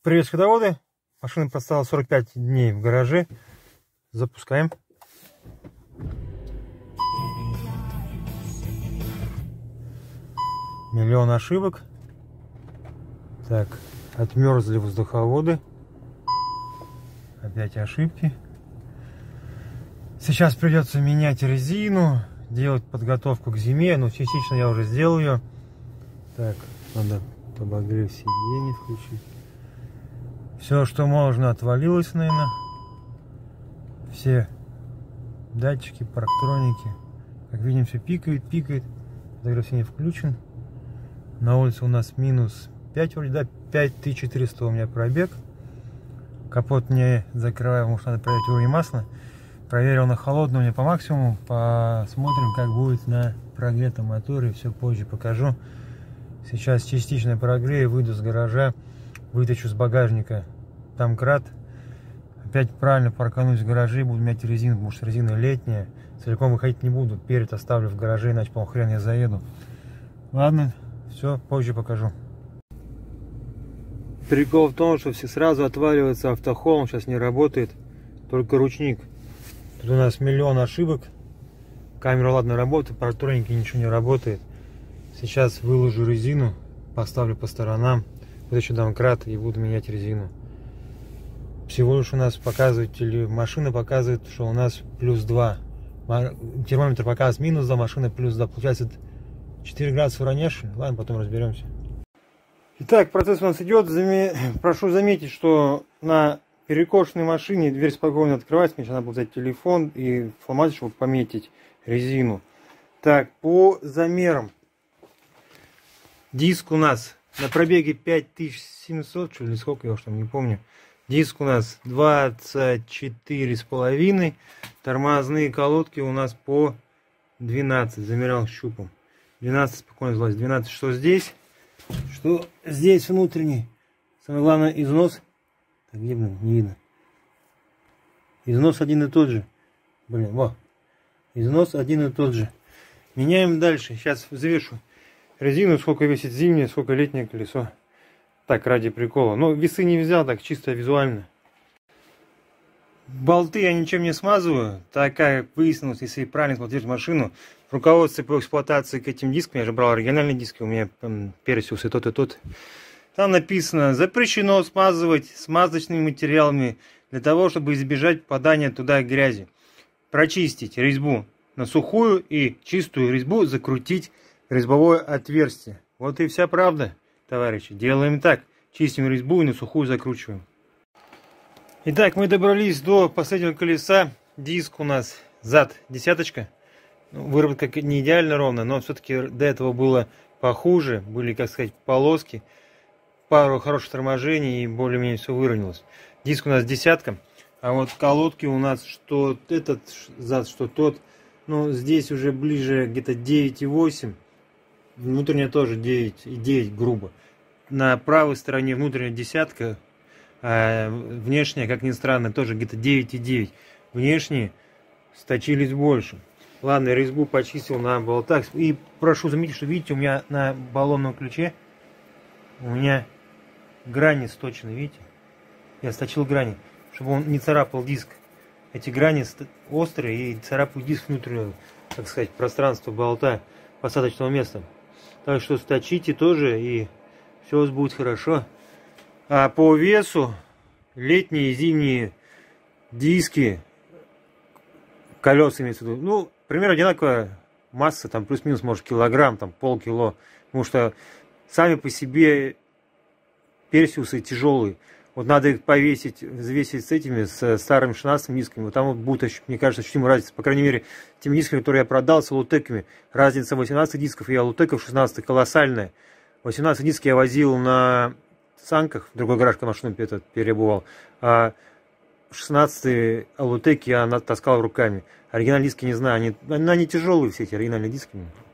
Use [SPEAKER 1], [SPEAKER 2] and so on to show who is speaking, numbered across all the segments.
[SPEAKER 1] Привет, сходоводы. Машина простояла 45 дней в гараже. Запускаем. Миллион ошибок. Так, отмерзли воздуховоды. Опять ошибки. Сейчас придется менять резину, делать подготовку к зиме. Но частично я уже сделал ее. Так, надо обогрев сидений включить. Все, что можно, отвалилось, наверное. Все датчики, парктроники. Как видим, все пикает. Подогрев сидений включен. На улице у нас минус 5 вроде, да, 5400 у меня пробег. Капот не закрываю, потому что надо проверить уровень масла. Проверил на холодном, мне по максимуму. Посмотрим, как будет на прогретом моторе. Все позже покажу. Сейчас частично прогрею, выйду с гаража, вытащу с багажника домкрат. Опять правильно парканусь в гараже, буду менять резину, потому что резина летняя. Целиком выходить не буду, перед оставлю в гараже, иначе, по-моему, хрен я заеду. Ладно, все, позже покажу. Прикол в том, что все сразу отваливается автохолм, сейчас не работает, только ручник. Тут у нас миллион ошибок. Камера, ладно, работает, парктроники ничего не работает. Сейчас выложу резину, поставлю по сторонам, вытащу домкрат и буду менять резину. Всего лишь у нас показывает, или машина показывает, что у нас плюс 2. Термометр показывает минус 2, машина плюс 2. Получается 4 градуса уравнявшие. Ладно, потом разберемся. Итак, процесс у нас идет. Прошу заметить, что на перекошенной машине дверь спокойно открывается. Мне сейчас надо было взять телефон и фломастер, чтобы пометить резину. Так, по замерам. Диск у нас на пробеге 5700, что ли, сколько я уж там не помню. Диск у нас 24,5. Тормозные колодки у нас по 12. Замерял щупом. 12 спокойно залазит. 12 что здесь? Что здесь внутренний. Самое главное износ. Так, где, блин, не видно. Износ один и тот же. Блин, во. Износ один и тот же. Меняем дальше. Сейчас взвешу резину, сколько весит зимнее, сколько летнее колесо. Так, ради прикола. Но весы не взял, так чисто визуально. Болты я ничем не смазываю, так как выяснилось, если правильно эксплуатировать машину, в руководстве по эксплуатации к этим дискам, я же брал оригинальные диски, у меня Perseus и тот. Там написано: запрещено смазывать смазочными материалами для того, чтобы избежать попадания туда грязи. Прочистить резьбу на сухую и чистую резьбу закрутить резьбовое отверстие. Вот и вся правда, товарищи. Делаем так. Чистим резьбу и на сухую закручиваем. Итак, мы добрались до последнего колеса. Диск у нас зад десяточка. Выработка не идеально ровно, но все-таки до этого было похуже. Были, как сказать, полоски. Пару хороших торможений и более-менее все выровнялось. Диск у нас десятка. А вот колодки у нас, что этот зад, что тот. Ну, здесь уже ближе где-то 9,8. Внутренняя тоже 9,9 грубо. На правой стороне внутренняя десятка. А внешняя, как ни странно, тоже где-то 9,9. Внешние сточились больше. Ладно, резьбу почистил на болтах. И прошу заметить, что видите, у меня на баллонном ключе у меня грани сточены, видите? Я сточил грани, чтобы он не царапал диск. Эти грани острые и царапают диск внутреннего, так сказать, пространства болта, посадочного места. Так что сточите тоже, и все у вас будет хорошо. А по весу летние и зимние диски, колеса имеется в виду, ну, примерно одинаковая масса, там плюс-минус, может, килограмм, там полкило. Потому что сами по себе Персиусы тяжелые. Вот надо их повесить, взвесить с этими, с старыми 16 дисками. Вот там вот будет, мне кажется, ощутимая разница. По крайней мере, теми дисками, которые я продал, с алутеками. Разница 18 дисков и алутеков 16 колоссальная. 18 дисков я возил на санках, в другой гараж, когда машину переобувал. А 16 алутеки я таскал руками. Оригинальные диски не знаю, они тяжелые все эти оригинальные диски.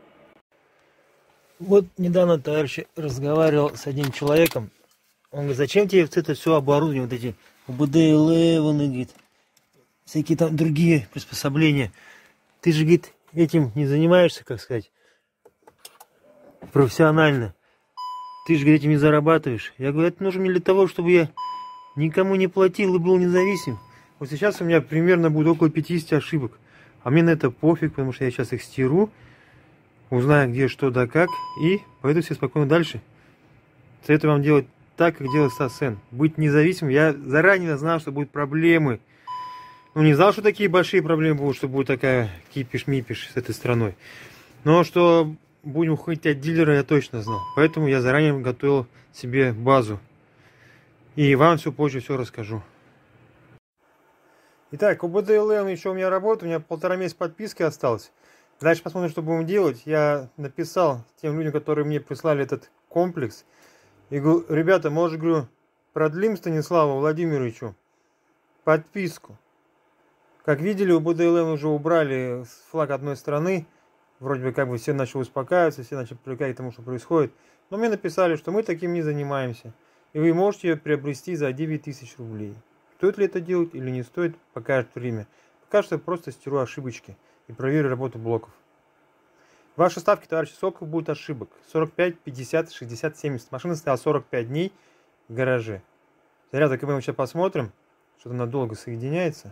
[SPEAKER 1] Вот недавно, товарищ, разговаривал с одним человеком. Он говорит: зачем тебе вот это все оборудование, вот эти УБД-11, говорит, всякие там другие приспособления. Ты же, говорит, этим не занимаешься, как сказать, профессионально. ты же этим не зарабатываешь. Я говорю, это нужно мне для того, чтобы я никому не платил и был независим. Вот сейчас у меня примерно будет около 50 ошибок. А мне на это пофиг, потому что я сейчас их стиру, узнаю, где, что, да как, и пойду все спокойно дальше. Советую вам делать так, как делает Стас Сен. Быть независимым. Я заранее знал, что будут проблемы. Ну, не знал, что такие большие проблемы будут, что будет такая кипиш-мипиш с этой страной. Но что будем уходить от дилера, я точно знал. Поэтому я заранее готовил себе базу. И вам все позже все расскажу. Итак, УБД ЛН еще у меня работает. У меня 1,5 месяца подписки осталось. Дальше посмотрим, что будем делать. Я написал тем людям, которые мне прислали этот комплекс. И говорю, ребята, может, говорю, продлим Станиславу Владимировичу подписку. Как видели, УБД ЛН уже убрали флаг одной страны. Вроде бы как бы все начали успокаиваться, все начали привыкать к тому, что происходит. Но мне написали, что мы таким не занимаемся. И вы можете ее приобрести за 9000 рублей. Стоит ли это делать или не стоит, покажет время. Пока что я просто стиру ошибочки и проверю работу блоков. Ваши ставки, товарищи, сколько будет ошибок? 45, 50, 60, 70. Машина стояла 45 дней в гараже. Зарядок мы сейчас посмотрим, что-то надолго соединяется.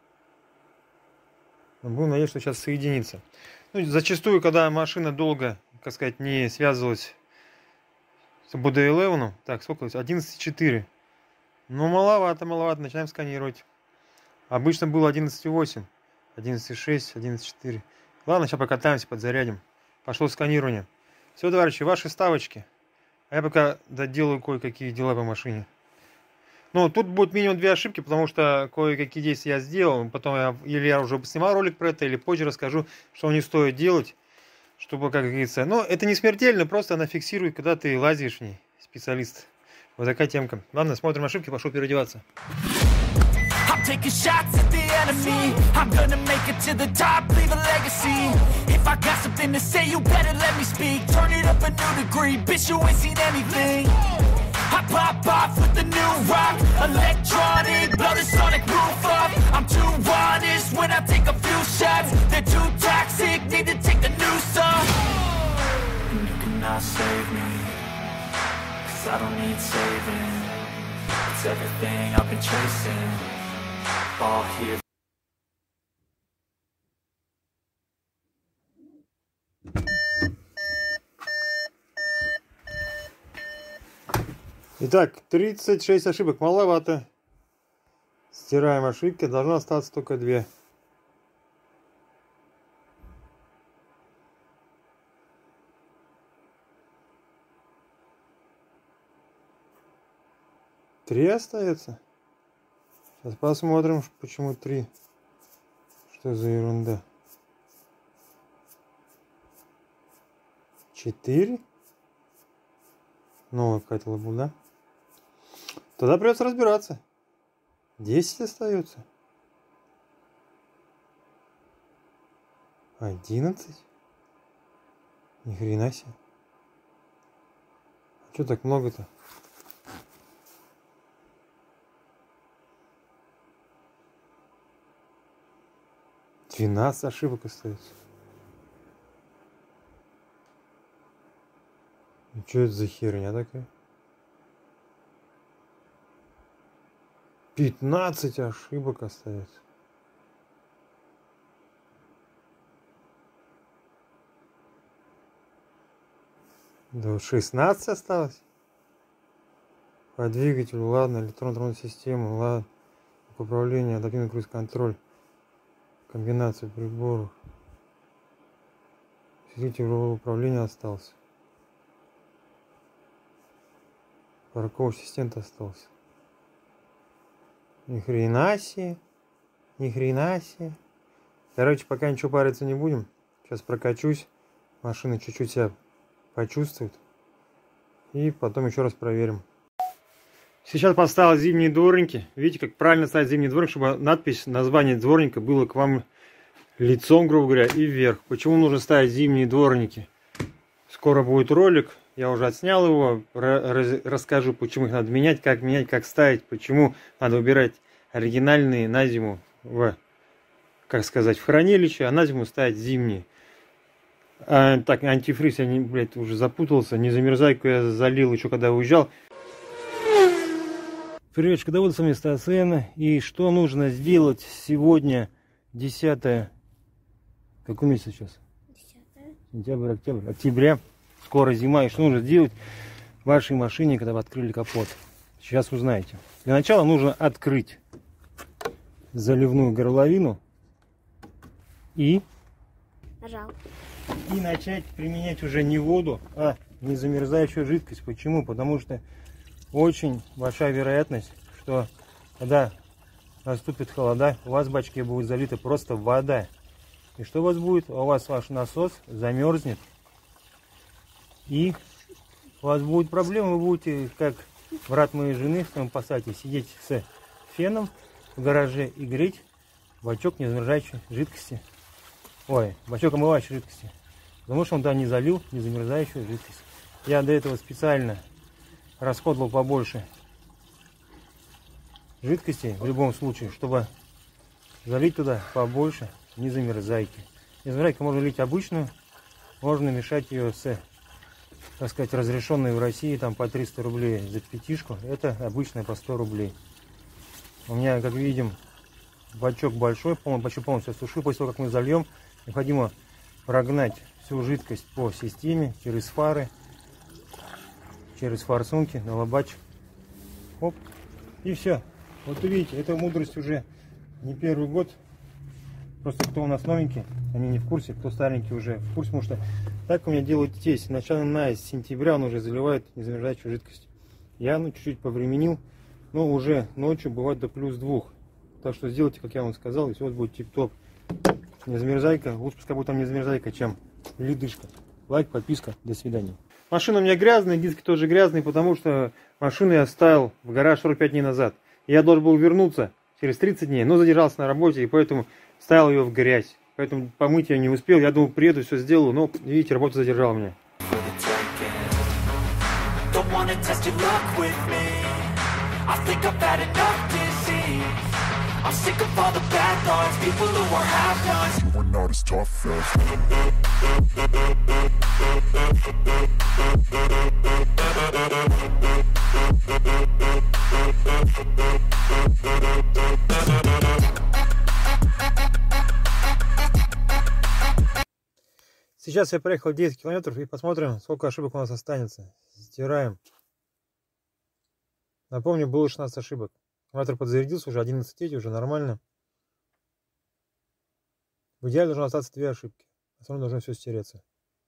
[SPEAKER 1] Но будем надеяться, что сейчас соединится. Ну, зачастую, когда машина долго, так сказать, не связывалась с УБД 11, так, сколько? 11,4. Ну, маловато. Начинаем сканировать. Обычно было 11,8, 11,6, 11,4. Ладно, сейчас покатаемся, подзарядим. Пошло сканирование. Все, товарищи, ваши ставочки. А я пока доделаю кое-какие дела по машине. Ну, тут будет минимум 2 ошибки, потому что кое-какие действия я сделал. Потом или я уже снимал ролик про это, или позже расскажу, что не стоит делать. Чтобы, как говорится... Но это не смертельно, просто она фиксирует, когда ты лазишь в ней. Специалист. Вот такая темка. Ладно, смотрим ошибки, пошел переодеваться.
[SPEAKER 2] I'm taking shots at the enemy. I'm gonna make it to the top, leave a legacy. If I got something to say, you better let me speak. Turn it up a new degree, bitch, you ain't seen anything. I pop off with the new rock, electronic, blow the sonic roof up. I'm too honest when I take a few shots. They're too toxic, need to take the noose off. And you cannot save me, 'cause I don't need saving. It's everything I've been chasing. All here.
[SPEAKER 1] Итак, 36 ошибок, маловато. Стираем ошибки, должно остаться только 2. Три остается. Сейчас посмотрим, почему 3. Что за ерунда? 4? Новая какая-то лабуда. Тогда придется разбираться. 10 остается. 11? Ни хрена себе. А что так много-то? 12 ошибок остается. И что это за херня такая? 15 ошибок остается. Да вот 16 осталось. По двигателю, ладно, электронная система, ладно. Управление, адаптивный круиз-контроль. Комбинация приборов. Усилитель управления остался. Парковочный ассистент остался. Ни хрена себе. Ни хрена себе. Короче, пока ничего париться не будем. Сейчас прокачусь. Машина чуть-чуть себя почувствует. И потом еще раз проверим. Сейчас поставил зимние дворники. Видите, как правильно ставить зимний дворник, чтобы надпись, название дворника было к вам лицом, грубо говоря, и вверх. Почему нужно ставить зимние дворники? Скоро будет ролик. Я уже отснял его. Расскажу, почему их надо менять, как ставить, почему надо убирать оригинальные на зиму в, как сказать, в хранилище, а на зиму ставить зимние. Так, антифриз, я, блядь, уже запутался. Незамерзайку я залил еще когда уезжал. Приветочка, да, вот с вами Стасена. И что нужно сделать сегодня, 10 какой месяц сейчас? 10 сентябрь, октября. Скоро зима. И что нужно сделать в вашей машине, когда вы открыли капот? Сейчас узнаете. Для начала нужно открыть заливную горловину и начать применять уже не воду, а незамерзающую жидкость. Почему? Потому что очень большая вероятность, что когда наступит холода, у вас в бачке будет залита просто вода. И что у вас будет? У вас ваш насос замерзнет. И у вас будет проблема, вы будете, как брат моей жены в своем пассате, сидеть с феном в гараже и греть бачок незамерзающей жидкости. Ой, бачок омывающей жидкости. Потому что он туда не залил незамерзающую жидкость. Я до этого специально расходовал побольше жидкости в любом случае, чтобы залить туда побольше незамерзайки. Незамерзайку можно лить обычную, можно мешать ее с, так сказать, разрешенной в России там по 300 рублей за пятишку. Это обычная по 100 рублей. У меня, как видим, бачок большой, бачок полностью осушил. После того, как мы зальем, необходимо прогнать всю жидкость по системе через фары, через форсунки, на лобач. Оп, и все. Вот увидите, эта мудрость уже не первый год. Просто кто у нас новенький, они не в курсе, кто старенький уже в курсе, потому что так у меня делают здесь. Начиная с сентября он уже заливает незамерзающую жидкость. Я чуть-чуть повременил, но уже ночью бывает до +2. Так что сделайте, как я вам сказал, и все вот будет тип-топ. Незамерзайка, лучше пускай будет там незамерзайка, чем ледышка. Лайк, подписка, до свидания. Машина у меня грязная, диски тоже грязные, потому что машину я оставил в гараж 45 дней назад. Я должен был вернуться через 30 дней, но задержался на работе, и поэтому ставил ее в грязь. Поэтому помыть я не успел. Я думал, приеду, все сделаю, но, видите, работа задержала меня.
[SPEAKER 2] I'm sick of all the bad thoughts, people who are half-nots. You are not as tough as
[SPEAKER 1] Сейчас я проехал 10 километров и посмотрим, сколько ошибок у нас останется. Стираем. Напомню, было 16 ошибок. Аккумулятор подзарядился, уже 11 уже нормально. В идеале должно остаться 2 ошибки. Остальное должно все стереться.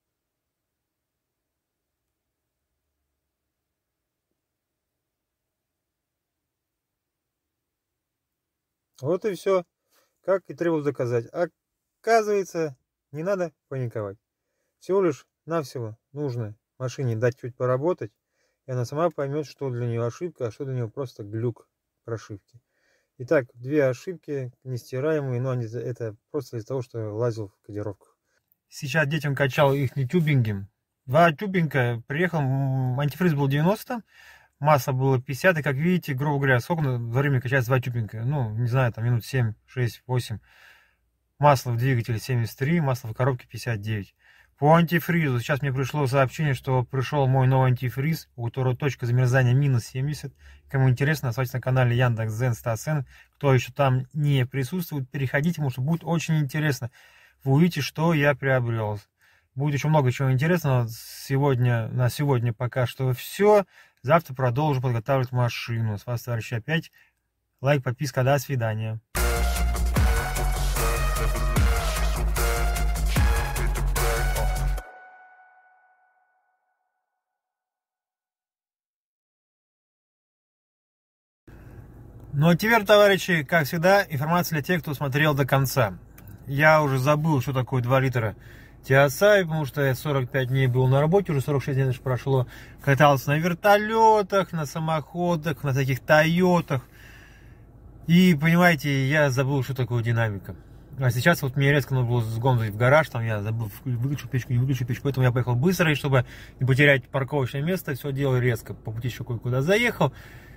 [SPEAKER 1] Вот и все. Как и требовалось доказать. Оказывается, не надо паниковать. Всего лишь навсего нужно машине дать чуть поработать. И она сама поймет, что для нее ошибка, а что для нее просто глюк прошивки. Итак, 2 ошибки нестираемые, но они, это просто из-за того, что лазил в кодировках. Сейчас детям качал их тюбинги. 2 тюбинга, приехал, антифриз был 90, масло было 50, и как видите, грубо говоря, сколько на время качается 2 тюбинга? Ну, не знаю, там минут 7, 6, 8. Масло в двигателе 73, масло в коробке 59. По антифризу сейчас мне пришло сообщение, что пришел мой новый антифриз, у которого точка замерзания -70. Кому интересно, оставайтесь на канале Яндекс.Дзен Стасен. Кто еще там не присутствует, переходите, потому что будет очень интересно. Вы увидите, что я приобрел. Будет еще много чего интересного. На сегодня пока что все. Завтра продолжу подготавливать машину. С вас, товарищи, опять лайк, подписка. До свидания. Ну а теперь, товарищи, как всегда, информация для тех, кто смотрел до конца. Я уже забыл, что такое 2 литра TSI, потому что я 45 дней был на работе, уже 46 дней прошло. Катался на вертолетах, на самоходах, на таких Тойотах. И, понимаете, я забыл, что такое динамика. А сейчас вот мне резко надо было сгонять в гараж, там я забыл, выключил печку, не выключил печку, поэтому я поехал быстро, и чтобы не потерять парковочное место, все делал резко. По пути еще кое-куда заехал.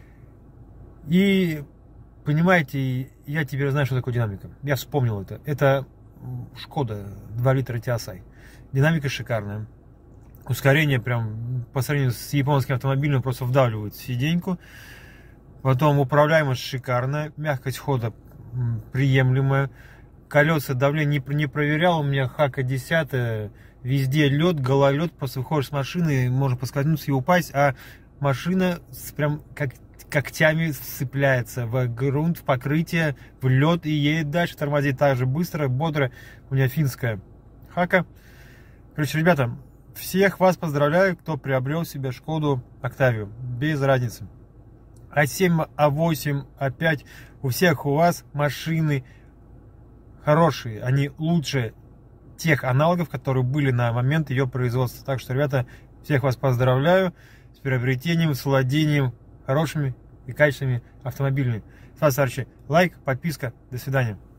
[SPEAKER 1] И, понимаете, я теперь знаю, что такое динамика. Я вспомнил это. Это Шкода 2 литра TSI. Динамика шикарная. Ускорение прям по сравнению с японским автомобилем просто вдавливает в сиденьку. Потом управляемость шикарная, мягкость хода приемлемая. Колеса давление не проверял, у меня Хака 10, везде лед, гололед, просто выходишь с машины, можно поскользнуться и упасть, а машина прям как когтями сцепляется в грунт, в покрытие, в лед и едет дальше, тормозит так же быстро, бодро. У меня финская Хака. Короче, ребята, всех вас поздравляю, кто приобрел себе Шкоду Октавию, без разницы. А7, А8, А5, у всех у вас машины хорошие, они лучше тех аналогов, которые были на момент ее производства. Так что, ребята, всех вас поздравляю с приобретением, с владением хорошими и качественными автомобилями. С вас, лайк, подписка, до свидания.